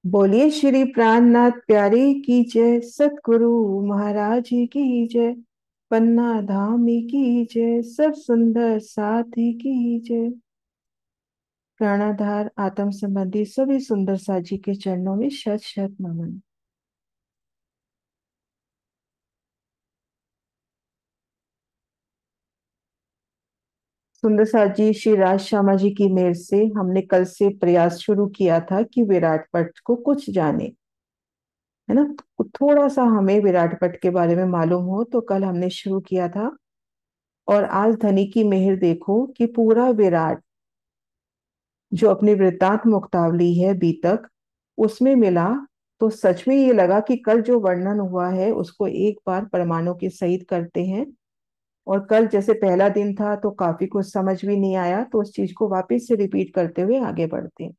बोलिए श्री प्राणनाथ प्यारे की जय, सतगुरु महाराज की जय, पन्ना धाम की जय, सब सुंदर साथी की जय। प्राणाधार आत्म संबंधी सभी सुंदर साजी के चरणों में शत शत नमन। सुंदर साजी श्री राज श्यामा जी की मेहर से हमने कल से प्रयास शुरू किया था कि विराट पट को कुछ जाने, है ना। तो थोड़ा सा हमें विराट पट के बारे में मालूम हो, तो कल हमने शुरू किया था। और आज धनी की मेहर देखो कि पूरा विराट जो अपनी वृत्तांत मुक्तावली है बीतक, उसमें मिला। तो सच में ये लगा कि कल जो वर्णन हुआ है उसको एक बार परमाणु के सहित करते हैं। और कल जैसे पहला दिन था तो काफी कुछ समझ भी नहीं आया, तो उस चीज को वापस से रिपीट करते हुए आगे बढ़ते हैं।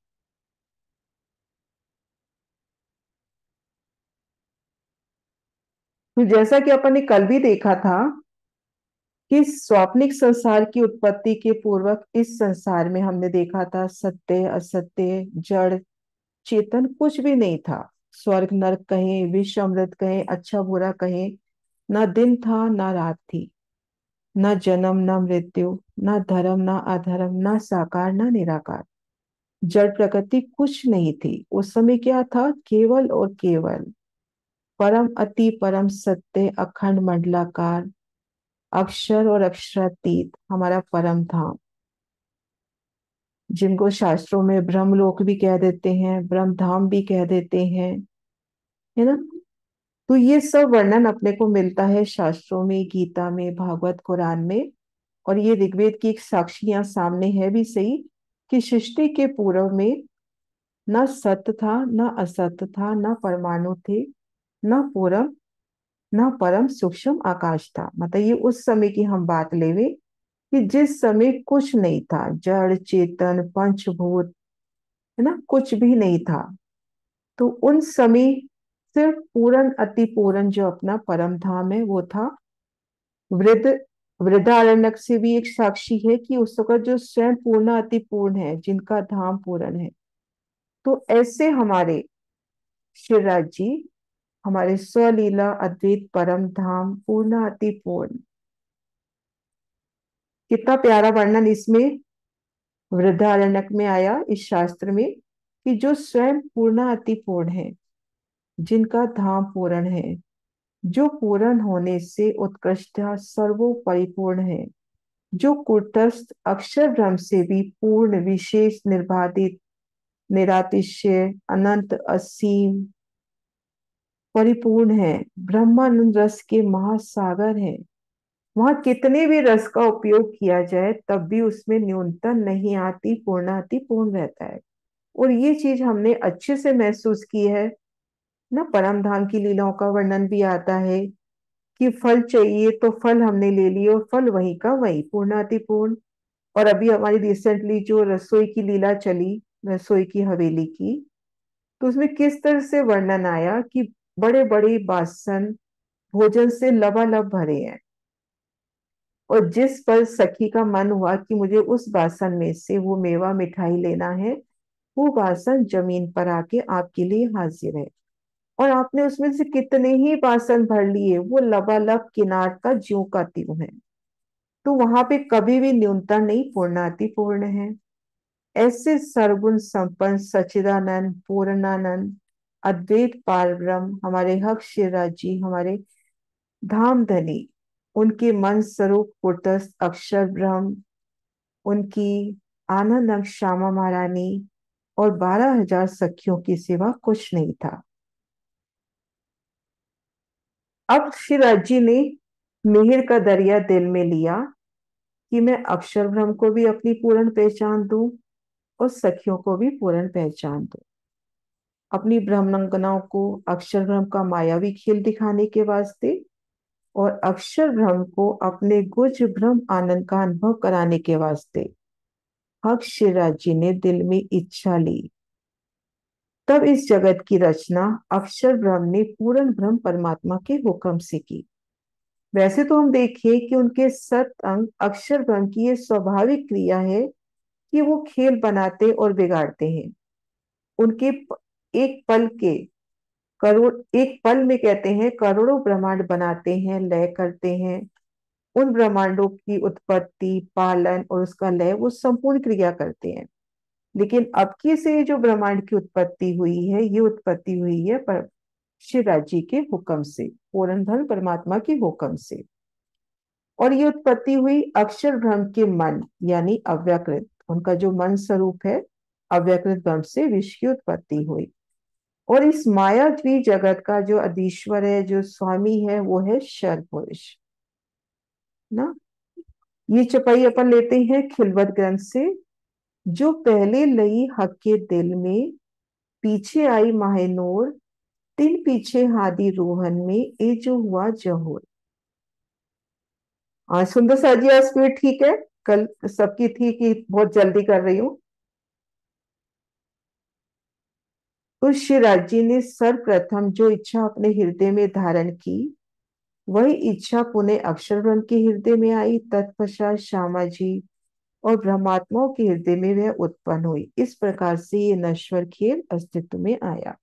तो जैसा कि अपन ने कल भी देखा था कि स्वाप्निक संसार की उत्पत्ति के पूर्वक इस संसार में हमने देखा था सत्य असत्य जड़ चेतन कुछ भी नहीं था। स्वर्ग नरक कहें, विष अमृत कहें, अच्छा बुरा कहें, ना दिन था ना रात थी, ना जन्म ना मृत्यु, ना धर्म ना अधर्म, ना साकार ना निराकार। जड़ प्रकृति कुछ नहीं थी उस समय। क्या था? केवल और केवल परम अति परम सत्य अखंड मंडलाकार अक्षर और अक्षरातीत हमारा परम धाम, जिनको शास्त्रों में ब्रह्मलोक भी कह देते हैं, ब्रह्म धाम भी कह देते हैं, है ना। तो ये सब वर्णन अपने को मिलता है शास्त्रों में, गीता में, भागवत कुरान में। और ये ऋग्वेद की एक साक्षी यहाँ सामने है भी सही कि सृष्टि के पूर्व में ना सत्य था ना असत्य था, ना परमाणु थे, ना पूरम, ना परम सूक्ष्म आकाश था। मतलब ये उस समय की हम बात लेवे कि जिस समय कुछ नहीं था, जड़ चेतन पंचभूत, है ना, कुछ भी नहीं था। तो उन समय सिर्फ पूर्ण अति पूर्ण जो अपना परम धाम है वो था। वृद्ध वृद्धारण्यक से भी एक साक्षी है कि उस वक्त जो स्वयं पूर्ण अति पूर्ण है, जिनका धाम पूर्ण है। तो ऐसे हमारे शिवराज जी, हमारे स्वलीला अद्वैत परम धाम पूर्ण अति पूर्ण, कितना प्यारा वर्णन इसमें वृद्धारण्यक में आया इस शास्त्र में कि जो स्वयं पूर्ण अति पूर्ण है, जिनका धाम पूर्ण है, जो पूर्ण होने से उत्कृष्ट सर्वोपरिपूर्ण है, जो कूटस्थ अक्षर ब्रह्म से भी पूर्ण विशेष निर्बाधित निरातिशय अनंत असीम परिपूर्ण है, ब्रह्मानंद रस के महासागर है। वहां कितने भी रस का उपयोग किया जाए तब भी उसमें न्यूनता नहीं आती, पूर्णाति पूर्ण रहता है। और ये चीज हमने अच्छे से महसूस की है ना। परम धाम की लीलाओं का वर्णन भी आता है कि फल चाहिए तो फल हमने ले लिए और फल वही का वही पूर्णाति पूर्ण। और अभी हमारी रिसेंटली जो रसोई की लीला चली, रसोई की हवेली की, तो उसमें किस तरह से वर्णन आया कि बड़े बड़े बासन भोजन से लबालब भरे हैं। और जिस पर सखी का मन हुआ कि मुझे उस बासन में से वो मेवा मिठाई लेना है, वो बासन जमीन पर आके आपके लिए हाजिर है। और आपने उसमें से कितने ही बासन भर लिए, वो लबालब किनार का ज्यों का त्यों है। तो वहां पे कभी भी न्यूनता नहीं, पूर्णाति पूर्ण है। ऐसे सर्वगुण संपन्न सच्चिदानंद पूर्णानंद अद्वैत पार ब्रह्म हमारे हक शिवराज जी, हमारे धाम धनी, उनके मन स्वरूप कुटस्थ अक्षर ब्रह्म, उनकी आनंद अंग श्यामा महारानी और 12,000 सखियों की सिवा कुछ नहीं था। अब शिवराज जी ने मिहिर का दरिया दिल में लिया कि मैं अक्षर ब्रह्म को भी अपनी पूर्ण पहचान दूं और सखियों को भी पूर्ण पहचान दूं। अपनी ब्रह्मंगनाओं को अक्षर ब्रह्म का मायावी खेल दिखाने के वास्ते और अक्षर ब्रह्म को अपने गुज ब्रह्म आनंद का अनुभव कराने के वास्ते हक शिवराज जी ने दिल में इच्छा ली। तब इस जगत की रचना अक्षर ब्रह्म ने पूर्ण ब्रह्म परमात्मा के हुक्म से की। वैसे तो हम देखिए कि उनके सत अंग अक्षर ब्रह्म की ये स्वाभाविक क्रिया है कि वो खेल बनाते और बिगाड़ते हैं। उनके एक पल के करोड़, एक पल में कहते हैं करोड़ों ब्रह्मांड बनाते हैं, लय करते हैं। उन ब्रह्मांडों की उत्पत्ति, पालन और उसका लय वो संपूर्ण क्रिया करते हैं। लेकिन अब की से जो ब्रह्मांड की उत्पत्ति हुई है, ये उत्पत्ति हुई है पर शिव राज्य के हुक्म से, पूर्ण धन परमात्मा के हुक्म से। और ये उत्पत्ति हुई अक्षर ब्रह्म के मन यानी अव्यकृत, उनका जो मन स्वरूप है, अव्यकृत ब्रह्म से विश्व की उत्पत्ति हुई। और इस मायावी जगत का जो अधीश्वर है, जो स्वामी है, वो है शर पुरुष ना। ये चपाई अपन लेते हैं खिलवत ग्रंथ से। जो पहले लई हक के दिल में, पीछे आई माहेनूर, तिन पीछे हादी रोहन में, ए जो हुआ जहोर। सुंदर सा जी, आज स्पीड ठीक है? कल सबकी थी कि बहुत जल्दी कर रही हूँ। तो शिवराज जी ने सर्वप्रथम जो इच्छा अपने हृदय में धारण की, वही इच्छा पुनः अक्षर ब्रह्म के हृदय में आई। तत्पश्चात श्यामा जी और ब्रह्मात्माओं के हृदय में वह उत्पन्न हुई। इस प्रकार से ये नश्वर खेल अस्तित्व में आया।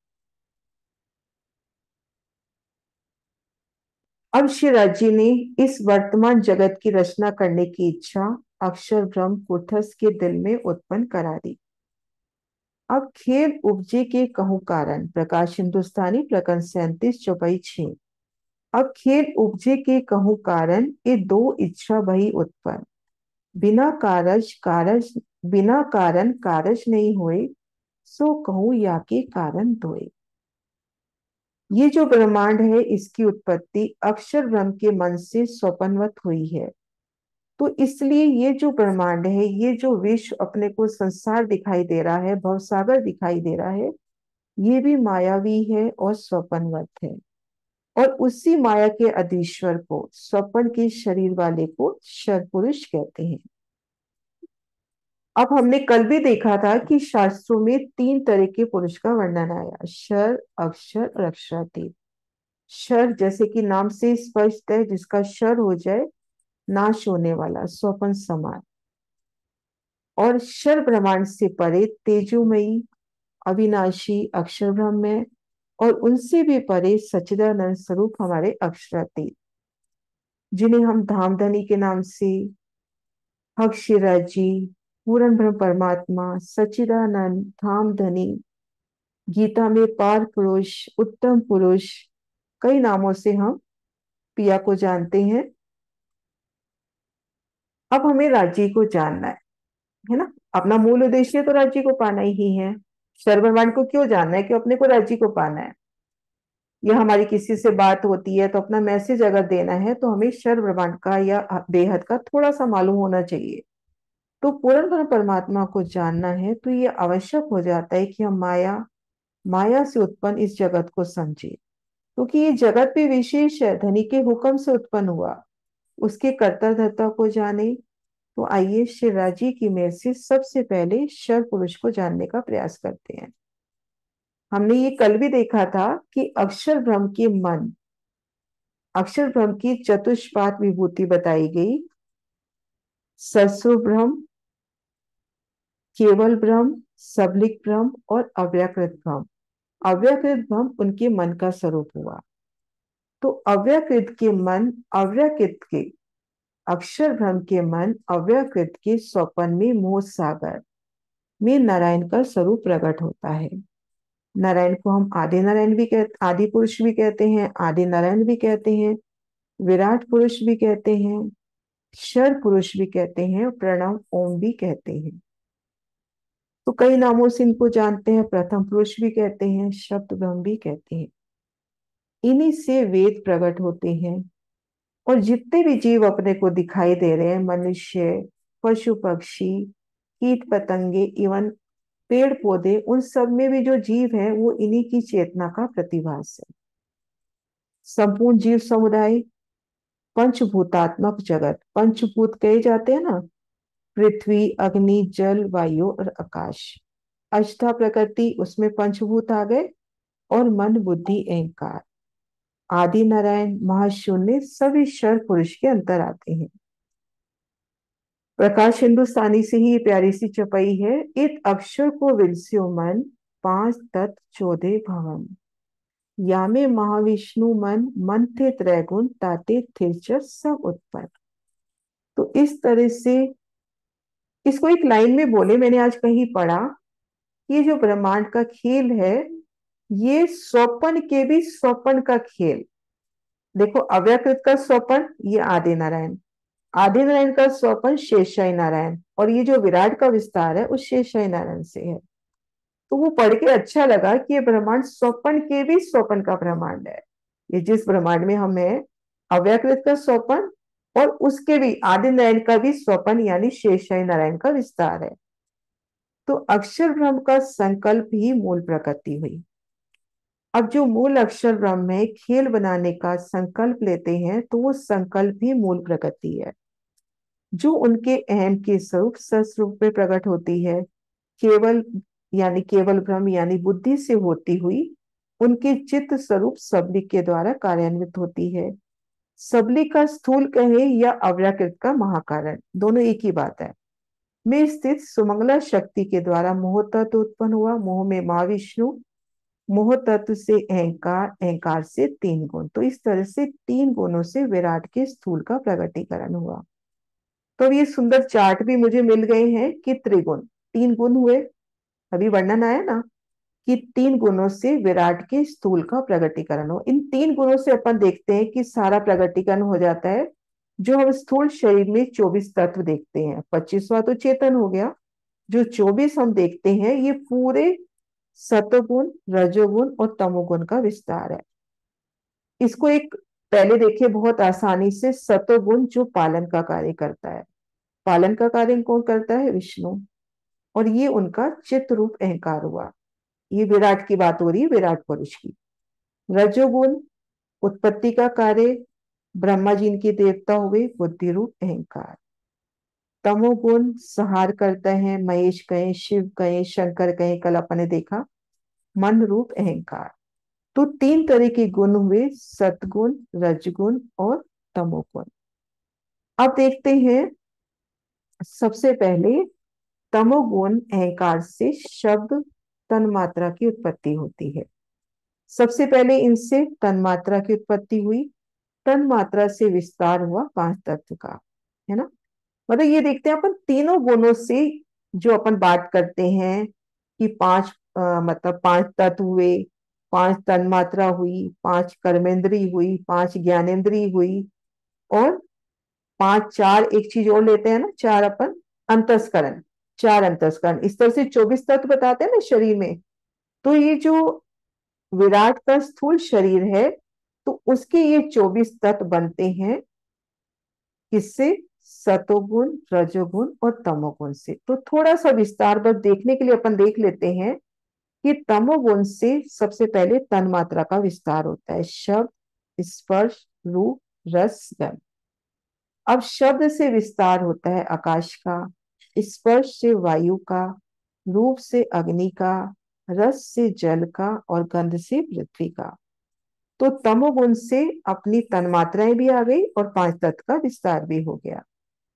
अब शिवराज जी ने इस वर्तमान जगत की रचना करने की इच्छा अक्षर ब्रह्म कुटस्थ के दिल में उत्पन्न करा दी। अब खेल उपजे के कहूं कारण, प्रकाश हिंदुस्तानी प्रकरण 37 चौपाई 6। अब खेल उपजे के कहूं कारण, ये दो इच्छा भई उत्पन्न। बिना कारज बिना कारण कारज नहीं होए, सो कहूं या के कारण दोए। ये जो ब्रह्मांड है, इसकी उत्पत्ति अक्षर ब्रह्म के मन से स्वपनवत हुई है। तो इसलिए ये जो ब्रह्मांड है, ये जो विश्व अपने को संसार दिखाई दे रहा है, भवसागर दिखाई दे रहा है, ये भी मायावी है और स्वपनवत है। और उसी माया के अधीश्वर को, स्वपन के शरीर वाले को शर पुरुष कहते हैं। अब हमने कल भी देखा था कि शास्त्रों में तीन तरह के पुरुष का वर्णन आया, शर, अक्षर और अक्षरातीत। शर जैसे कि नाम से स्पष्ट है, जिसका शर हो जाए, नाश होने वाला, स्वपन समान। और शर ब्रह्मांड से परे तेजोमयी, अविनाशी अक्षर ब्रह्म है। और उनसे भी परे सच्चिदानंद स्वरूप हमारे अक्षरातीत, जिन्हें हम धामधनी के नाम से, हक शिराजी, पूर्ण ब्रह्म परमात्मा, सच्चिदानंद, धामधनी, गीता में पार पुरुष, उत्तम पुरुष, कई नामों से हम पिया को जानते हैं। अब हमें राज्य को जानना है ना। अपना मूल उद्देश्य तो राज्य को पाना ही है। सर्वब्रह्मांड को क्यों जानना है? कि अपने को राज्य को पाना है। या हमारी किसी से बात होती है तो अपना मैसेज अगर देना है, तो हमें शर ब्रह्मांड का या बेहद का थोड़ा सा मालूम होना चाहिए। तो पूर्ण ब्रह्म परमात्मा को जानना है, तो ये आवश्यक हो जाता है कि हम माया, माया से उत्पन्न इस जगत को समझे। क्योंकि ये जगत भी विशेष है, धनी के हुक्म से उत्पन्न हुआ। उसके कर्ता धर्ता को जाने। तो आइए शिवराजी की मेहर से सबसे पहले शर पुरुष को जानने का प्रयास करते हैं। हमने ये कल भी देखा था कि अक्षर ब्रह्म के मन, अक्षर ब्रह्म की चतुष्पाद विभूति बताई गई। सस्व ब्रह्म, केवल ब्रह्म, सबलिक ब्रह्म और अव्याकृत ब्रह्म। अव्याकृत ब्रह्म उनके मन का स्वरूप हुआ। तो अव्याकृत के मन, अव्याकृत के अक्षर ब्रह्म के मन, अव्याकृत के स्वपन में मोह सागर में नारायण का स्वरूप प्रकट होता है। नारायण को हम आदि नारायण भी कहते, आदि पुरुष भी कहते हैं, आदि नारायण भी कहते हैं, विराट पुरुष भी कहते हैं, शर पुरुष भी कहते हैं, प्रणव ओम भी कहते हैं। तो कई नामों से इनको जानते हैं। प्रथम पुरुष भी कहते हैं, शब्द ब्रह्म भी कहते हैं। इन्हीं से वेद प्रकट होते हैं। और जितने भी जीव अपने को दिखाई दे रहे हैं, मनुष्य, पशु पक्षी, कीट पतंगे, इवन पेड़ पौधे, उन सब में भी जो जीव है, वो इन्हीं की चेतना का प्रतिभास है। संपूर्ण जीव समुदाय पंचभूतात्मक जगत, पंचभूत कहे जाते हैं ना, पृथ्वी, अग्नि, जल, वायु और आकाश। अष्टा प्रकृति, उसमें पंचभूत आ गए। और मन, बुद्धि, अहंकार, आदि नारायण, महाशून्य, सभी शर पुरुष के अंतर आते हैं। प्रकाश हिंदुस्तानी से ही प्यारी सी चपाई है। इत अक्षर को विलस्यो मन, पांच तत्व चौदह भवन, या में महाविष्णु मन, मन थे त्रैगुण, ताते थिरचर सब उत्पन्न। तो इस तरह से इसको एक लाइन में बोले, मैंने आज कहीं पढ़ा, ये जो ब्रह्मांड का खेल है, ये स्वपन के भी स्वपन का खेल। देखो, अव्यकृत का स्वपन ये आदि नारायण, आदि नारायण का स्वपन शेषशाही नारायण, और ये जो विराट का विस्तार है उस शेषशाही नारायण से है। तो वो पढ़ के अच्छा लगा कि ये ब्रह्मांड स्वपन के भी स्वपन का ब्रह्मांड है। ये जिस ब्रह्मांड में हम है, अव्यकृत का स्वपन और उसके भी आदि नारायण का भी स्वपन, यानी शेषशाही नारायण का विस्तार है। तो अक्षर ब्रह्म का संकल्प ही मूल प्रकृति हुई। अब जो मूल अक्षर ब्रह्म में खेल बनाने का संकल्प लेते हैं, तो वो संकल्प ही मूल प्रकृति है, जो उनके अहम के स्वरूप सस्वरूप में प्रकट होती है। केवल यानी केवल ब्रह्म यानी बुद्धि से होती हुई उनके चित्त स्वरूप सबली के द्वारा कार्यान्वित होती है। सबली का स्थूल कहे या अव्याकृत का महाकारण, दोनों एक ही बात है, में स्थित सुमंगला शक्ति के द्वारा मोह तत्व उत्पन्न हुआ। मोह में महाविष्णु, मोह तत्व से अहंकार, अहंकार से तीन गुण। तो इस तरह से तीन गुणों से विराट के स्थूल का प्रकटीकरण हुआ। तो ये सुंदर चार्ट भी मुझे मिल गए हैं कि त्रिगुण, तीन गुण हुए, अभी वर्णन आया ना कि तीन गुणों से विराट के स्थूल का प्रकटीकरण हो। इन तीन गुणों से अपन देखते हैं कि सारा प्रकटीकरण हो जाता है। जो हम स्थूल शरीर में 24 तत्व देखते हैं, 25वां तो चेतन हो गया, जो 24 हम देखते हैं ये पूरे सतोगुण, रजोगुण और तमोगुण का विस्तार है। इसको एक पहले देखिए बहुत आसानी से, सतोगुण जो पालन का कार्य करता है, पालन का कार्य कौन करता है? विष्णु, और ये उनका चित्त रूप अहंकार हुआ। ये विराट की बात हो रही है, विराट पुरुष की। रजोगुण उत्पत्ति का कार्य, ब्रह्मा जी इनके देवता हुए, बुद्धि रूप अहंकार। तमोगुण संहार करता है, महेश कहें, शिव कहें, शंकर कहें, कल अपन ने देखा, मन रूप अहंकार। तो तीन तरह के गुण हुए, सतगुण, रजगुण और तमोगुण। अब देखते हैं, सबसे पहले तमोगुण अहंकार से शब्द तन्मात्रा की उत्पत्ति होती है। सबसे पहले इनसे तन्मात्रा की उत्पत्ति हुई, तन्मात्रा से विस्तार हुआ पांच तत्व का, है ना। मतलब ये देखते हैं अपन तीनों गुणों से, जो अपन बात करते हैं कि पांच मतलब पांच तत्व हुए, पांच तन्मात्रा हुई, पांच कर्मेंद्री हुई, पांच ज्ञानेंद्री हुई, और पांच, चार एक चीज और लेते हैं ना, चार अपन अंतस्करण, चार अंतस्करण, इस तरह से 24 तत्व बताते हैं ना शरीर में। तो ये जो विराट का स्थूल शरीर है, तो उसके ये 24 तत्व बनते हैं, किससे? सतोगुण, रजोगुण और तमोगुण से। तो थोड़ा सा विस्तार बस देखने के लिए अपन देख लेते हैं कि तमोगुण से सबसे पहले तन्मात्रा का विस्तार होता है, शब्द, स्पर्श, रूप, रस, गंध। अब शब्द से विस्तार होता है आकाश का, स्पर्श से वायु का, रूप से अग्नि का, रस से जल का और गंध से पृथ्वी का। तो तमोगुण से अपनी तन्मात्राएं भी आ गई और पांच तत्व का विस्तार भी हो गया।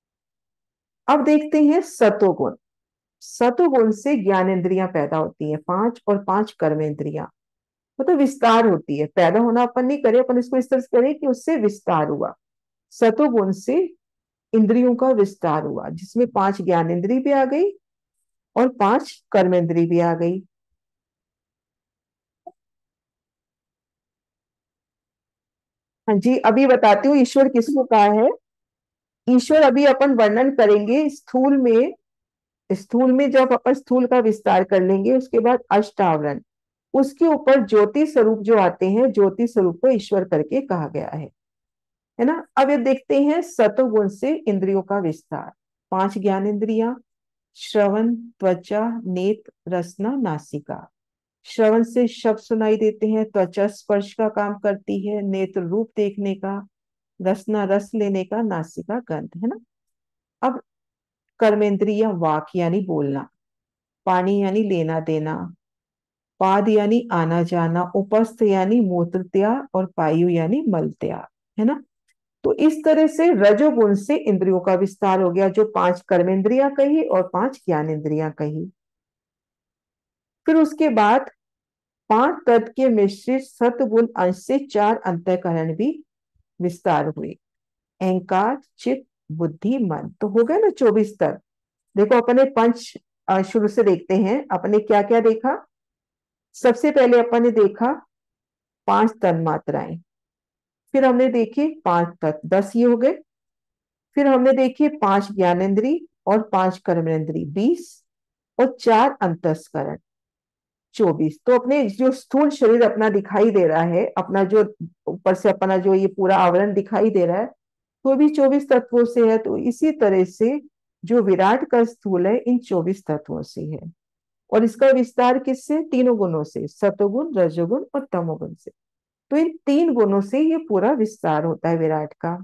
अब देखते हैं सतोगुण। सतोगुण से ज्ञानेंद्रियां पैदा होती हैं, पांच, और पांच कर्मेंद्रियां, मतलब विस्तार होती है। पैदा होना अपन नहीं करे, अपन इसको इस तरह से करें कि उससे विस्तार हुआ। सतोगुण से इंद्रियों का विस्तार हुआ, जिसमें पांच ज्ञानेंद्री भी आ गई और पांच कर्मेंद्री भी आ गई। हाँ जी, अभी बताती हूँ ईश्वर किसको कहा है। ईश्वर अभी अपन वर्णन करेंगे स्थूल में। स्थूल में जब अपन स्थूल का विस्तार कर लेंगे, उसके बाद अष्टावरण, उसके ऊपर ज्योति स्वरूप जो आते हैं, ज्योति स्वरूप को ईश्वर करके कहा गया है ना। अब ये देखते हैं सतोगुण से इंद्रियों का विस्तार। पांच ज्ञान इंद्रियां, श्रवण, त्वचा, नेत्र, रसना, नासिका। श्रवण से शब्द सुनाई देते हैं, त्वचा स्पर्श का काम करती है, नेत्र रूप देखने का, रसना रस लेने का, नासिका गंध, है ना। अब कर्मेंद्रिय वाक यानी बोलना, पानी यानी लेना देना, पाद यानी आना जाना, उपस्थ यानी मूत्र त्याग, और पायु यानी मल त्याग, है ना। तो इस तरह से रजोगुण से इंद्रियों का विस्तार हो गया, जो पांच कर्मेंद्रियां कही और पांच ज्ञानेंद्रियां कही। फिर उसके बाद 5 तत्व के मिश्रित सतगुण अंश से 4 अंतःकरण भी विस्तार हुए। अहंकार, चित्त, बुद्धि, मन, तो हो गए ना 24 तत्व। देखो अपने पंच शुरू से देखते हैं, अपने क्या क्या देखा। सबसे पहले अपन ने देखा 5 तन मात्राएं, फिर हमने देखे 5 तत्व, 10 ये हो गए। फिर हमने देखे 5 ज्ञानेंद्री और 5 कर्मेंद्री, 20, और 4 अंतस्करण, 24। तो अपने जो स्थूल शरीर अपना दिखाई दे रहा है, अपना जो ऊपर से अपना जो ये पूरा आवरण दिखाई दे रहा है, तो भी 24 तत्वों से है। तो इसी तरह से जो विराट का स्थूल है इन 24 तत्वों से है। और इसका विस्तार किससे? तीनों गुणों से, सतोगुण, रजोगुण और तमोगुण से। तो इन 3 गुणों से ये पूरा विस्तार होता है विराट का।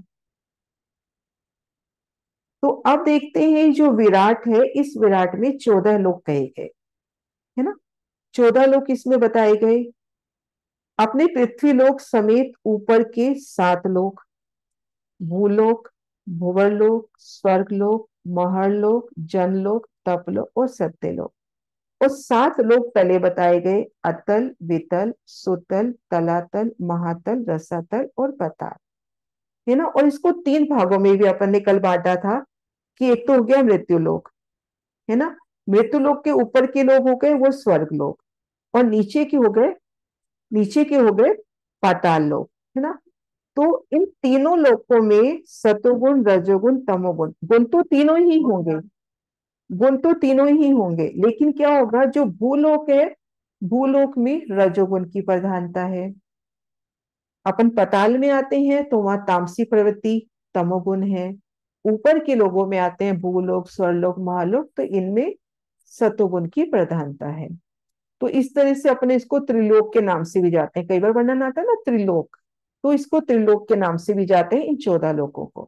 तो अब देखते हैं जो विराट है, इस विराट में 14 लोग कहे गए, है ना। 14 लोग इसमें बताए गए। अपने पृथ्वी लोक समेत ऊपर के 7 लोक, भूलोक, भुवरलोक, स्वर्गलोक, महरलोक, जनलोक, तपलोक और सत्यलोक। और 7 लोग पहले बताए गए, अतल, वितल, सुतल, तलातल, महातल, रसातल और पताल, है ना। और इसको 3 भागों में भी अपन ने कल बांटा था कि एक तो हो गया मृत्यु लोक, है ना। मृत्यु लोक के ऊपर के लोग हो गए वो स्वर्ग लोक, और नीचे के हो गए पाताल लोक, है ना। तो इन तीनों लोकों में सतोगुण, रजोगुण, तमोगुण, गुण तो तीनों ही होंगे, लेकिन क्या होगा, जो भूलोक है, भूलोक में रजोगुण की प्रधानता है। अपन पताल में आते हैं तो वहां तामसी प्रवृत्ति, तमोगुण है। ऊपर के लोगों में आते हैं, भूलोक, स्वरलोक, महालोक, तो इनमें सतोगुण की प्रधानता है। तो इस तरह से अपने इसको त्रिलोक के नाम से भी जाते हैं, कई बार वर्णन आता है ना त्रिलोक, तो इसको त्रिलोक के नाम से भी जाते हैं इन 14 लोकों को।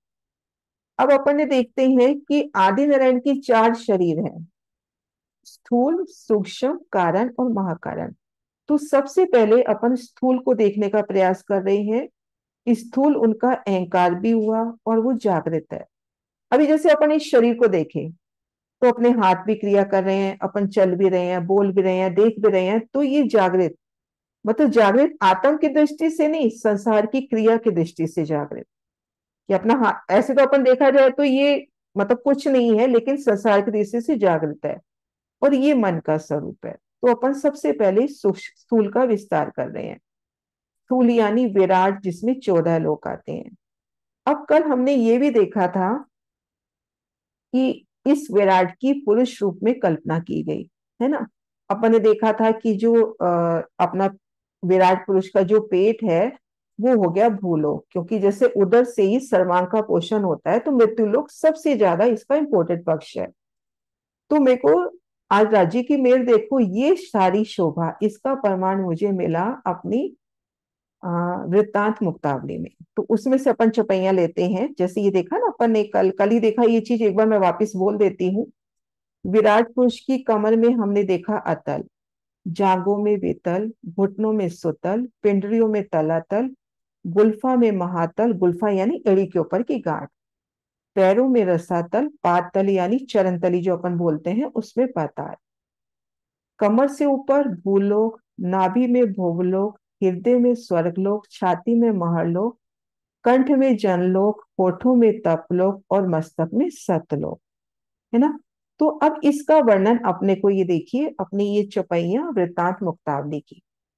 अब अपन ने देखते हैं कि आदि नारायण की 4 शरीर हैं, स्थूल, सूक्ष्म, कारण और महाकारण। तो सबसे पहले अपन स्थूल को देखने का प्रयास कर रहे हैं। स्थूल उनका अहंकार भी हुआ और वो जागृत है। अभी जैसे अपन इस शरीर को देखें तो अपने हाथ भी क्रिया कर रहे हैं, अपन चल भी रहे हैं, बोल भी रहे हैं, देख भी रहे हैं, तो ये जागृत, मतलब जागृत आत्म की दृष्टि से नहीं, संसार की क्रिया की दृष्टि से जागृत। कि अपना हाथ, ऐसे तो अपन देखा जाए तो ये मतलब कुछ नहीं है, लेकिन संसार की दृष्टि से जागृत है, और ये मन का स्वरूप है। तो अपन सबसे पहले स्थूल का विस्तार कर रहे हैं। स्थूल यानी विराट, जिसमें 14 लोग आते हैं। अब कल हमने ये भी देखा था कि इस विराट की पुरुष रूप में कल्पना की गई, है ना। अपन ने देखा था कि जो अपना विराट पुरुष का जो पेट है वो हो गया भूलोक, क्योंकि जैसे उधर से ही सर्वांग का पोषण होता है, तो मृत्युलोक सबसे ज्यादा इसका इंपोर्टेंट पक्ष है। तो मेरे को आज राज्य की मेल देखो, ये सारी शोभा, इसका प्रमाण मुझे मिला अपनी वृत्तांत मुक्तावली में। तो उसमें से अपन चौपाइयां लेते हैं। जैसे ये देखा ना अपन ने, कल कल ही देखा ये चीज, एक बार मैं वापस बोल देती हूँ। विराट पुरुष की कमर में हमने देखा अतल, जांघों में वितल, घुटनों में सुतल, पिंडलियों में तलातल, गुल्फा में महातल, गुल्फा यानी एड़ी के ऊपर की गांठ, पैरों में रसातल, पादतल यानी चरणतली जो अपन बोलते हैं उसमें पाताल, कमर से ऊपर भूलोक, नाभि में भोगलोक, हृदय में स्वर्गलोक, छाती में महरलोक, कंठ में जनलोक, होठों में तपलोक और मस्तक में सतलोक, है ना। तो अब इसका वर्णन अपने को ये देखिए, अपनी ये चौपाइयां वृत्तांत मुक्तावली की।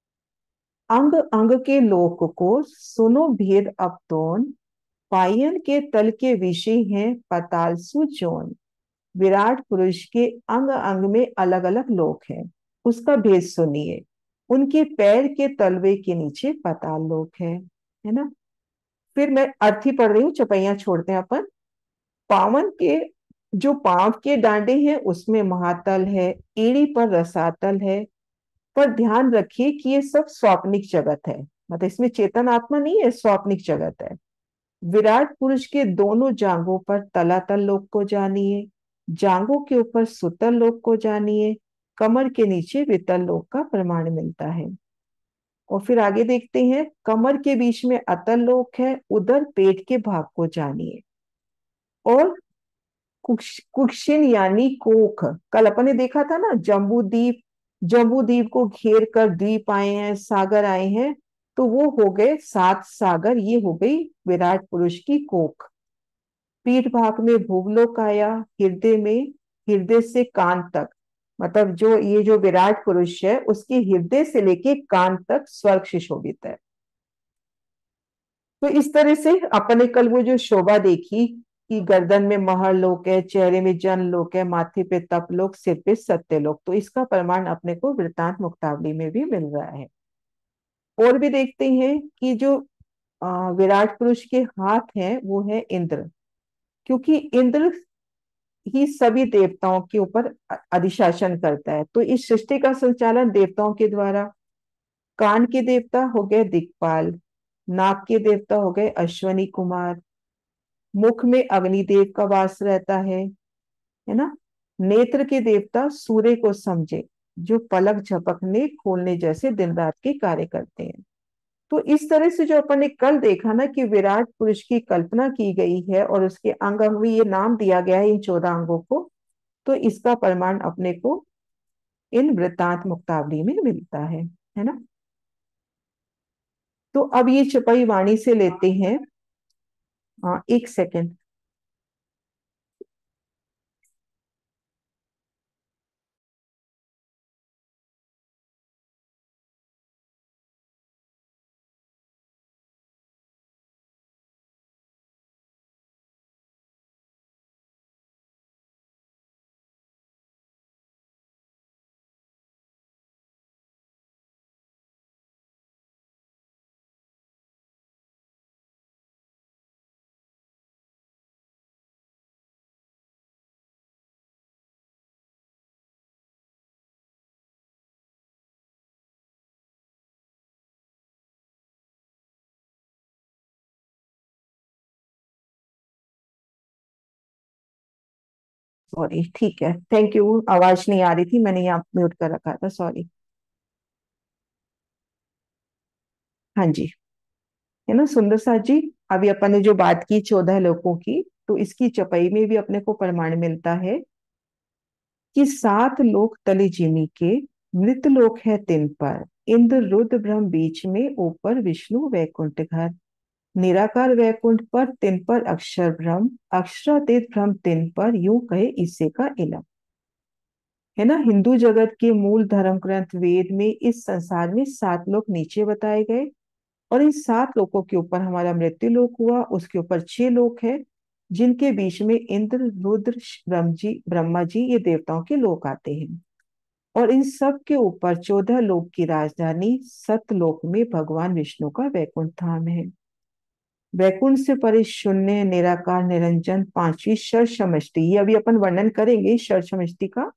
अंग अंग के लोक को सुनो भेद अब तोन, पायन के तल के विषय हैं पताल सुजोन। विराट पुरुष के अंग अंग में अलग अलग लोक हैं, उसका भेद सुनिए। उनके पैर के तलवे के नीचे पाताल लोक है ना। फिर मैं अर्थ ही पढ़ रही हूँ, चपैया छोड़ते हैं अपन। पावन के जो पांव के डांडे हैं उसमें महातल है, एड़ी पर रसातल है। पर ध्यान रखिए कि ये सब स्वाप्निक जगत है, मतलब इसमें चेतन आत्मा नहीं है, स्वाप्निक जगत है। विराट पुरुष के दोनों जांघों पर तलातल लोक को जानिए, जांघों के ऊपर सुतल लोक को जानिए, कमर के नीचे वितल लोक का प्रमाण मिलता है। और फिर आगे देखते हैं, कमर के बीच में अतल लोक है, उधर पेट के भाग को जानिए। और कुक्षिन यानी कोख, कल अपन ने देखा था ना, जम्बू द्वीप, जम्बू द्वीप को घेर कर द्वीप आए हैं, सागर आए हैं, तो वो हो गए 7 सागर। ये हो गई विराट पुरुष की कोख। पीठ भाग में भूवलोक आया, हृदय में, हृदय से कान तक, मतलब जो ये जो विराट पुरुष है उसके हृदय से लेके कान तक स्वर्ग से शोभित है। तो इस तरह से अपने कल वो जो शोभा देखी कि गर्दन में महर लोक है, चेहरे में जन लोक है, माथे पे तप लोक, सिर पे सत्य लोक, तो इसका प्रमाण अपने को वृत्तांत मुक्तावली में भी मिल रहा है। और भी देखते हैं कि जो विराट पुरुष के हाथ हैं वो है इंद्र, क्योंकि इंद्र ही सभी देवताओं के ऊपर अधिशासन करता है। तो इस सृष्टि का संचालन देवताओं के द्वारा। कान के देवता हो गए दिक्पाल, नाक के देवता हो गए अश्वनी कुमार, मुख में अग्निदेव का वास रहता है ना। नेत्र के देवता सूर्य को समझे, जो पलक झपकने खोलने जैसे दिन रात के कार्य करते हैं। तो इस तरह से जो अपन ने कल देखा ना कि विराट पुरुष की कल्पना की गई है और उसके अंग अंग में ये नाम दिया गया है इन 14 अंगों को, तो इसका प्रमाण अपने को इन वृत्तांत मुक्तावली में मिलता है ना। तो अब ये छपाई वाणी से लेते हैं। हाँ, एक सेकंड। सॉरी, ठीक है, थैंक यू। आवाज नहीं आ रही थी, मैंने यहाँ म्यूट कर रखा था, सॉरी। हाँ जी, है ना सुंदर साथ जी। अभी अपन ने जो बात की 14 लोगों की, तो इसकी चपाई में भी अपने को प्रमाण मिलता है कि 7 लोक तले जिमी के, मृत लोक है तिन पर, इंद्र रुद्र ब्रह्म बीच में, ऊपर विष्णु वैकुंठ घर, निराकार वैकुंठ पर, तिन पर अक्षर ब्रह्म, अक्षरातीत ब्रह्म तिन पर, यूं कहे इससे का इलम। है ना, हिंदू जगत के मूल धर्म ग्रंथ वेद में इस संसार में 7 लोक नीचे बताए गए, और इन 7 लोकों के ऊपर हमारा मृत्यु लोक हुआ, उसके ऊपर 6 लोक है, जिनके बीच में इंद्र रुद्र ब्रह्मा जी ये देवताओं के लोक आते हैं। और इन सब के ऊपर 14 लोक की राजधानी सतलोक में भगवान विष्णु का वैकुंठ धाम है। वैकुंठ से परे शून्य, निराकार, निरंजन, पांचवी षड समष्टि, ये अभी अपन वर्णन करेंगे षड समष्टि का,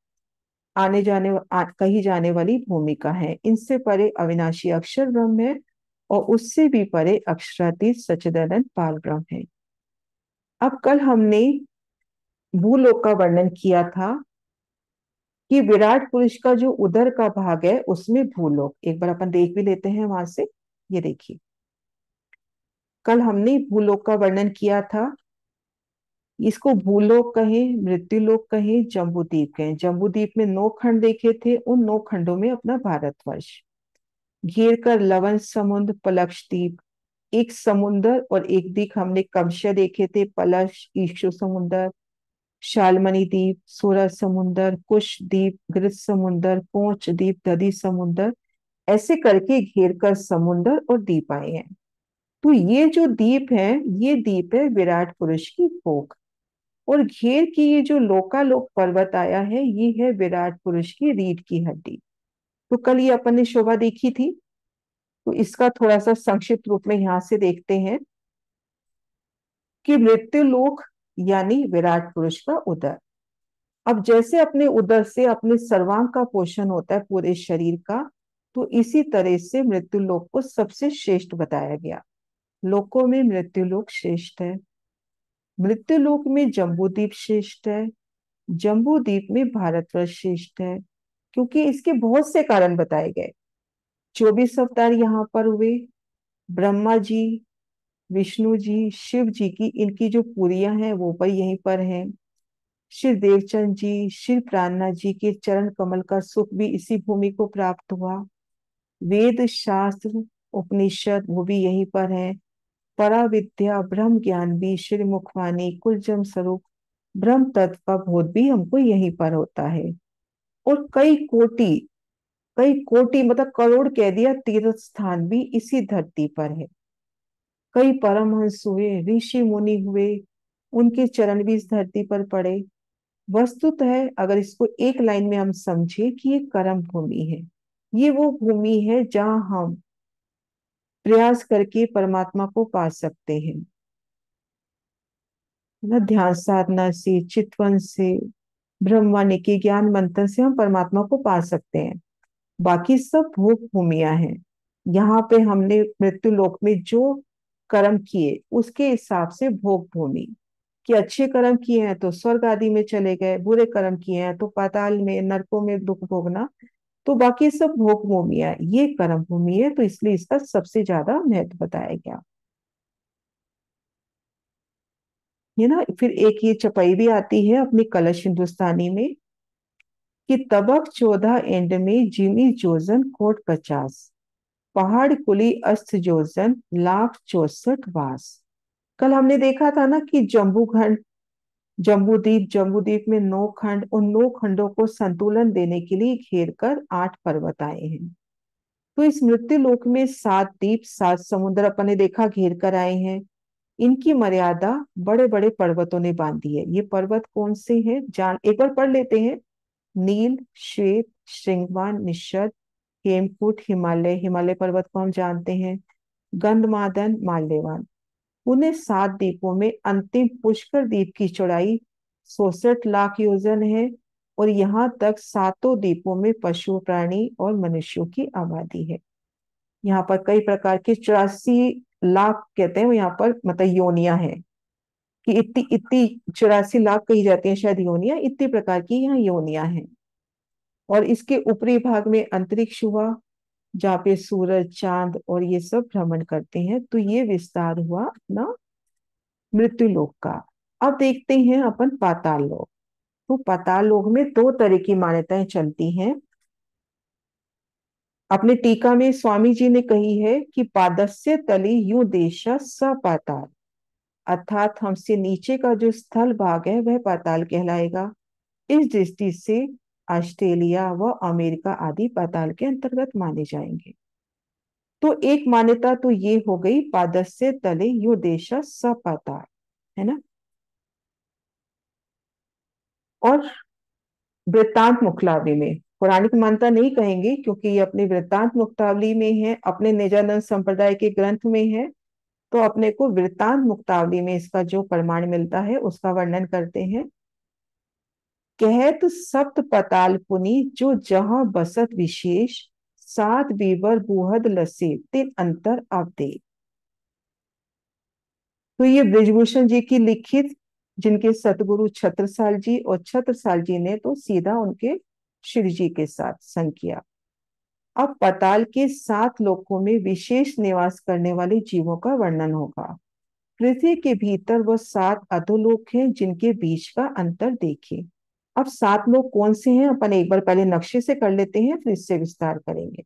कही जाने वाली भूमिका है। इनसे परे अविनाशी अक्षर ब्रह्म है, और उससे भी परे अक्षरातीत सच्चिदानंद पार ब्रह्म है। अब कल हमने भूलोक का वर्णन किया था कि विराट पुरुष का जो उदर का भाग है उसमें भूलोक, एक बार अपन देख भी लेते हैं वहां से। ये देखिए, कल हमने भूलोक का वर्णन किया था। इसको भूलोक कहें, मृत्युलोक कहें, जम्बूद्वीप कहें। जम्बूद्वीप में 9 खंड देखे थे, उन 9 खंडों में अपना भारतवर्ष घेर कर लवन समुद्र, पलक्ष द्वीप, एक समुद्र और एक द्वीप हमने कवशय देखे थे, पलश, ईशु समुद्र, शालमणि द्वीप, सूरज समुद्र, कुश द्वीप, गृत समुद्र, पोंच द्वीप, दधी समुद्र, ऐसे करके घेर कर समुद्र और द्वीप आए हैं। तो ये जो द्वीप है, ये द्वीप है विराट पुरुष की कोख। और घेर की ये जो लोकालोक पर्वत आया है, ये है विराट पुरुष की रीढ़ की हड्डी। तो कल ये अपन ने शोभा देखी थी, तो इसका थोड़ा सा संक्षिप्त रूप में यहां से देखते हैं कि मृत्यु लोक यानी विराट पुरुष का उदर। अब जैसे अपने उदर से अपने सर्वांग का पोषण होता है पूरे शरीर का, तो इसी तरह से मृत्यु लोक को सबसे श्रेष्ठ बताया गया। लोकों में मृत्यु लोक श्रेष्ठ है, मृत्यु लोक में जम्बूद्वीप श्रेष्ठ है, जम्बूद्वीप में भारतवर्ष श्रेष्ठ है, क्योंकि इसके बहुत से कारण बताए गए। 24 अवतार यहाँ पर हुए, ब्रह्मा जी, विष्णु जी, शिव जी की इनकी जो पुरियां हैं वो पर यहीं पर हैं। श्री देवचंद जी, श्री प्राणनाथ जी के चरण कमल का सुख भी इसी भूमि को प्राप्त हुआ। वेद शास्त्र उपनिषद वो भी यहीं पर है। परा विद्या ब्रह्म ज्ञान भी, श्री मुखवाणी कुलजम स्वरूप ब्रह्म तत्व का बोध भी हमको यहीं पर होता है। और कई कोटि मतलब करोड़ कह दिया, तीर्थ स्थान भी इसी धरती पर है। कई परमहंस हुए, ऋषि मुनि हुए, उनके चरण भी इस धरती पर पड़े। वस्तुतः अगर इसको एक लाइन में हम समझे कि ये कर्म भूमि है। ये वो भूमि है जहां हम प्रयास करके परमात्मा को पा सकते हैं ना। ध्यान साधना से, चितवन से, ब्रह्मवाणी के ज्ञान मंत्र से हम परमात्मा को पा सकते हैं। बाकी सब भोग भूमियां हैं। यहाँ पे हमने मृत्यु लोक में जो कर्म किए उसके हिसाब से भोग भूमि, कि अच्छे कर्म किए हैं तो स्वर्ग आदि में चले गए, बुरे कर्म किए हैं तो पाताल में, नरकों में दुख भोगना। तो बाकी सब भोग भूमिया है, ये कर्म भूमि है, तो इसलिए इसका सबसे ज्यादा महत्व बताया गया। ये ना, फिर एक ये चपाई भी आती है अपनी कलश हिंदुस्तानी में, कि तबक 14 एंड में जिमी जोजन कोट 50, पहाड़ कुली अस्त जोजन लाख 64 वास। कल हमने देखा था ना कि जम्बूदीप में 9 खंड, उन 9 खंडों को संतुलन देने के लिए घेर कर 8 पर्वत आए हैं। तो इस मृत्यु लोक में 7 द्वीप 7 समुद्र अपन ने देखा घेर कर आए हैं। इनकी मर्यादा बड़े बड़े पर्वतों ने बांधी है। ये पर्वत कौन से हैं जान एक बार पढ़ लेते हैं। नील, श्वेत, श्रृंगवान, निषद, हेमकूट, हिमालय, हिमालय पर्वत को हम जानते हैं, गंधमादन, माल्यवान। उन्हें 7 द्वीपों में अंतिम पुष्कर द्वीप की चौड़ाई 66 लाख योजन है। और यहाँ तक 7 द्वीपों में पशु प्राणी और मनुष्यों की आबादी है। यहाँ पर कई प्रकार के 84 लाख कहते हैं यहाँ पर, मतलब योनिया है, कि इतनी इतनी 84 लाख कही जाती है शायद योनिया, इतनी प्रकार की यहाँ योनिया है। और इसके ऊपरी भाग में अंतरिक्ष हुआ, जहाँ पे सूरज चांद और ये सब भ्रमण करते हैं। तो ये विस्तार हुआ ना मृत्यु लोक का। अब देखते हैं अपन पाताल लोक। तो पाताल लोक में 2 तरह की मान्यताएं चलती हैं। अपने टीका में स्वामी जी ने कही है कि पादस्य तली यू देशा स पाताल, अर्थात हमसे नीचे का जो स्थल भाग है वह पाताल कहलाएगा। इस दृष्टि से ऑस्ट्रेलिया व अमेरिका आदि पाताल के अंतर्गत माने जाएंगे। तो एक मान्यता तो ये हो गई पादस्य तले यो देशा स पाताल, है ना। और वृत्तांत मुक्तावली में, पौराणिक मान्यता नहीं कहेंगे क्योंकि ये अपने वृत्तांत मुक्तावली में है, अपने निजानंद संप्रदाय के ग्रंथ में है। तो अपने को वृत्तांत मुक्तावली में इसका जो प्रमाण मिलता है उसका वर्णन करते हैं। कहत सप्त पताल पुनि जो जहां बसत विशेष, 7 बीवर बुहद लसे तिन अंतर अवदे। तो ये ब्रिजभूषण जी की लिखित, जिनके सतगुरु छत्रसाल जी, और छत्रसाल जी ने तो सीधा उनके श्री जी के साथ संग किया। अब पाताल के 7 लोकों में विशेष निवास करने वाले जीवों का वर्णन होगा। पृथ्वी के भीतर वो 7 अधोलोक हैं जिनके बीच का अंतर देखिए। अब 7 लोक कौन से हैं अपन एक बार पहले नक्शे से कर लेते हैं, फिर इससे विस्तार करेंगे।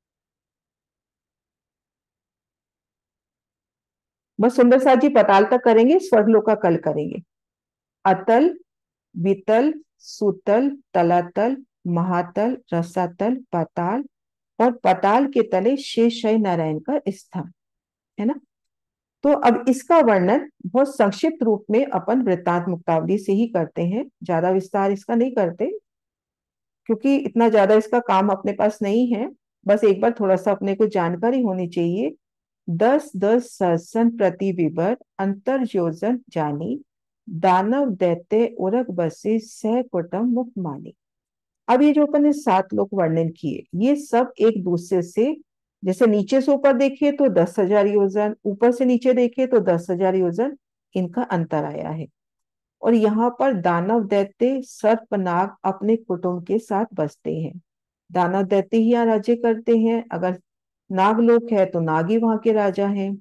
बस सुंदर साथ जी पाताल तक करेंगे, स्वर्गलोक का कल करेंगे। अतल, वितल, सुतल, तलातल, महातल, रसातल, पाताल, और पाताल के तले शेषशायी नारायण का स्थान, है ना। तो अब इसका वर्णन बहुत संक्षिप्त रूप में अपन वृत्तांत मुक्तावली से ही करते हैं, ज्यादा विस्तार इसका नहीं करते क्योंकि इतना ज्यादा इसका काम अपने पास नहीं है। बस एक बार थोड़ा सा अपने को जानकारी होनी चाहिए। 10 10 सहस्न प्रति विवर अंतर योजन जानी, दानव दैत्य उरग बसे सह कुटुम मुख मानी। अब ये जो अपन ने 7 लोक वर्णन किए, ये सब एक दूसरे से, जैसे नीचे से ऊपर देखे तो 10,000 योजन, ऊपर से नीचे देखे तो 10,000 योजन, इनका अंतर आया है। और यहाँ पर दानव दैत्य सर्प नाग अपने कुटुंब के साथ बसते हैं। दानव दैत्य ही यहाँ राज्य करते हैं, अगर नागलोक है तो नाग ही वहां के राजा हैं।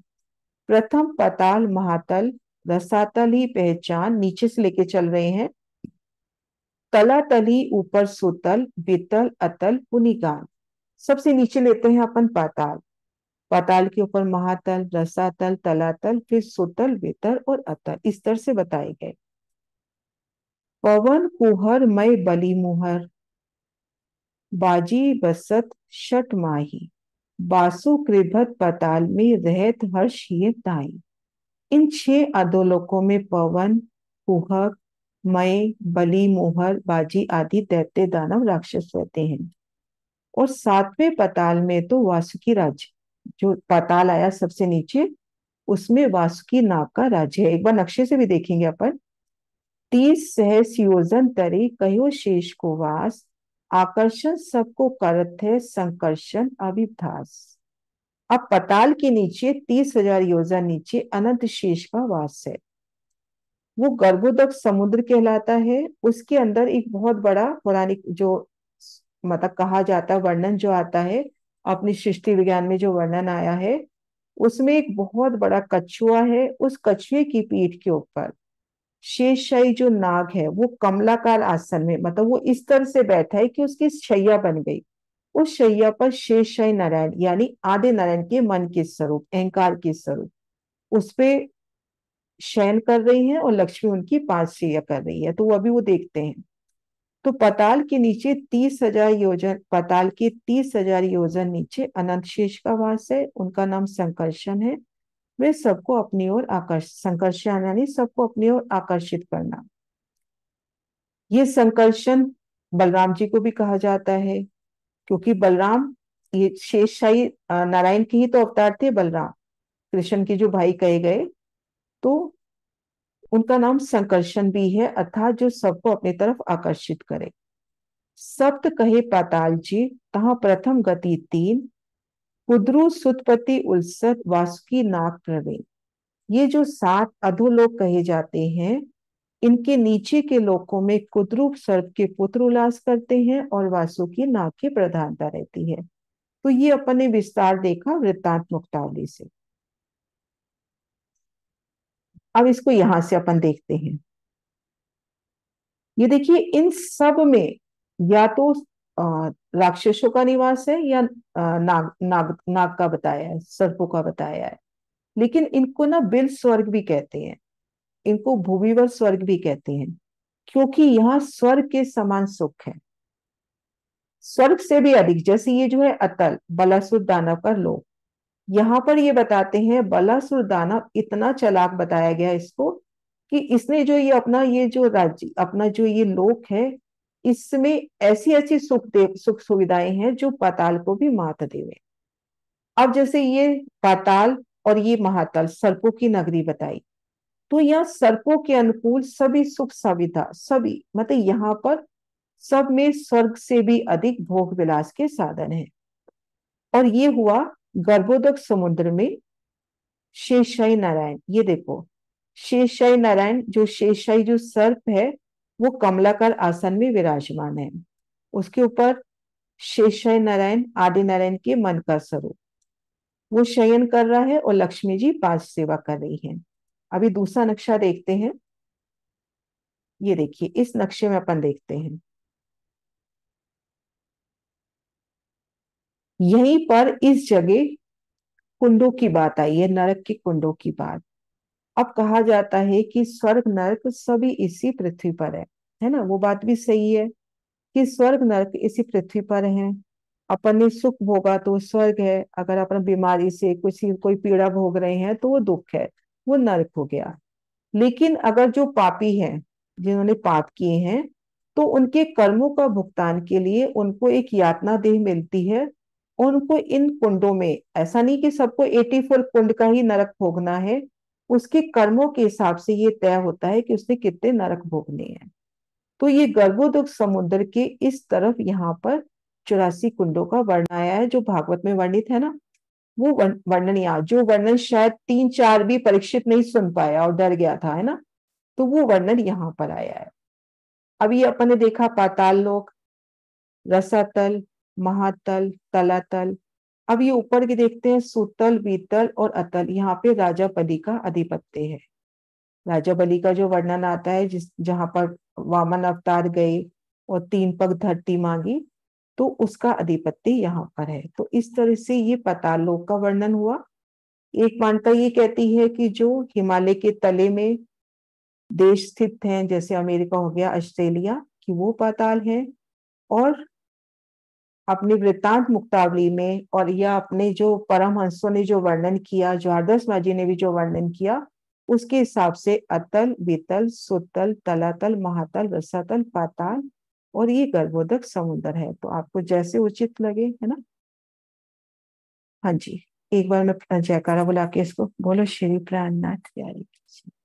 प्रथम पाताल महातल रसातल ही पहचान, नीचे से लेके चल रहे हैं। तला तली ऊपर सुतल वितल अतल पुनिगान। सबसे नीचे लेते हैं अपन पाताल। पाताल के ऊपर महातल, रसातल, तलातल, फिर सुतल, वितल और अतल, इस तरह से बताए गए। पवन कुहर मय बली मुहर, बाजी बसत शट माही, बासु कृभत पाताल में रहत हर्ष ये ताई। इन 6 अधोलोकों में पवन, कुहक, मय, बलि, मोहर, बाजी आदि दैत्य दानव राक्षस रहते हैं। और 7वें पाताल में तो वासुकी राज्य, जो पाताल आया सबसे नीचे, उसमें वासुकी नाग का राज्य है। एक बार नक्शे से भी देखेंगे अपन। 30 सहस योजन तरे कहो शेष को वास, आकर्षण सबको करत है संकर्षण अभिभास। अब पाताल के नीचे 30,000 योजन नीचे अनंत शेष का वास है। वो गर्भोदक समुद्र कहलाता है। उसके अंदर एक बहुत बड़ा पौराणिक जो मतलब कहा जाता है, वर्णन जो आता है अपनी सृष्टि विज्ञान में, जो वर्णन आया है उसमें एक बहुत बड़ा कछुआ है। उस कछुए की पीठ के ऊपर शेषशायी जो नाग है वो कमलाकार आसन में, मतलब वो इस तरह से बैठा है कि उसकी शैया बन गई। उस शैया पर शेषशायी नारायण यानी आदि नारायण के मन के स्वरूप, अहंकार के स्वरूप उस पे शयन कर रही हैं और लक्ष्मी उनकी पास शैया कर रही है। तो वो अभी वो देखते हैं। तो पाताल के नीचे 30,000 योजन, पाताल के 30,000 योजन नीचे अनंत शेष का वास है। उनका नाम संकर्षण है। वे सबको अपनी ओर आकर्षित, संकर्षण यानी सबको अपनी ओर आकर्षित करना। ये संकर्षण बलराम जी को भी कहा जाता है, क्योंकि बलराम ये शेषशाही नारायण के ही तो अवतार थे बलराम, कृष्ण के जो भाई कहे गए। तो उनका नाम संकर्षण भी है, अर्थात जो सबको अपनी तरफ आकर्षित करे। सप्त कहे पाताल जी तहाँ प्रथम गति 3, कुद्रु सुतपति उल्सत वासुकी नाग प्रवीण। ये जो 7 अधोलोक कहे जाते हैं, इनके नीचे के लोकों में कुद्रुप सर्प के पुत्र उल्लास करते हैं और वासुकी नाग की प्रधानता रहती है। तो ये अपन ने विस्तार देखा वृत्तांत मुक्तावली से। अब इसको यहां से अपन देखते हैं। ये देखिए इन सब में या तो राक्षसों का निवास है या नाग नाग नाग का बताया है, सर्पों का बताया है। लेकिन इनको ना बिल स्वर्ग भी कहते हैं, इनको भूविवर स्वर्ग भी कहते हैं, क्योंकि यहाँ स्वर्ग के समान सुख है, स्वर्ग से भी अधिक। जैसे ये जो है अतल, बलासुर दानव का लोक, यहाँ पर ये बताते हैं बलासुर दानव इतना चालाक बताया गया इसको कि इसने जो ये अपना ये जो राज्य, अपना जो ये लोक है, इसमें ऐसी ऐसी सुख सुविधाएं हैं जो पाताल को भी मात देवे। अब जैसे ये पाताल और ये महातल सर्पों की नगरी बताई, तो यहाँ सर्पों के अनुकूल सभी सुख सुविधा, सभी मतलब यहाँ पर सब में स्वर्ग से भी अधिक भोग विलास के साधन है। और ये हुआ गर्भोदक समुद्र में शेषशाही नारायण। ये देखो शेषशाही नारायण, जो शेषशाही जो सर्प है वो कमलाकर आसन में विराजमान है। उसके ऊपर शेषशाही नारायण आदि नारायण के मन का स्वरूप, वो शयन कर रहा है और लक्ष्मी जी पास सेवा कर रही हैं। अभी दूसरा नक्शा देखते हैं। ये देखिए इस नक्शे में अपन देखते हैं, यहीं पर इस जगह कुंडों की बात आई है, नरक के कुंडों की बात। अब कहा जाता है कि स्वर्ग नरक सभी इसी पृथ्वी पर है ना। वो बात भी सही है कि स्वर्ग नरक इसी पृथ्वी पर है। अपन ने सुख भोगा तो स्वर्ग है, अगर अपन बीमारी से कुछ कोई पीड़ा भोग रहे हैं तो वो दुख है, वो नरक हो गया। लेकिन अगर जो पापी हैं, जिन्होंने पाप किए हैं, तो उनके कर्मों का भुगतान के लिए उनको एक यातना देह मिलती है। और उनको इन कुंडों में, ऐसा नहीं कि सबको 84 कुंड का ही नरक भोगना है, उसके कर्मों के हिसाब से ये तय होता है कि उसने कितने नरक भोगने हैं। तो ये गर्भोदक समुद्र के इस तरफ यहाँ पर 84 कुंडों का वर्णन आया है, जो भागवत में वर्णित है ना। वो वर्णन, यहाँ जो वर्णन शायद 3-4 भी परीक्षित नहीं सुन पाया और डर गया था, है ना। तो वो वर्णन यहाँ पर आया है। अभी अपन ने देखा पाताल लोक, रसातल, महातल, तलातल। अब ये ऊपर के देखते हैं सुतल, बीतल और अतल। यहाँ पे राजा बलि का अधिपत्य है। राजा बलि का जो वर्णन आता है, जिस जहां पर वामन अवतार गए और 3 पग धरती मांगी, तो उसका अधिपति यहाँ पर है। तो इस तरह से ये पाताल लोक का वर्णन हुआ। एक मान्यता ये कहती है कि जो हिमालय के तले में देश स्थित हैं, जैसे अमेरिका हो गया, ऑस्ट्रेलिया, कि वो पाताल है। और अपने वृत्तांत मुक्तावली में और या अपने जो परमहंसों ने जो वर्णन किया, द्वादश माजी ने भी जो वर्णन किया, उसके हिसाब से अतल, वितल, सुतल, तलातल, महातल, रसातल, पाताल, और ये गर्भोदक समुद्र है। तो आपको जैसे उचित लगे, है ना। हाँ जी, एक बार मैं जयकारा बुला के इसको बोलो, श्री प्राणनाथ प्यारी।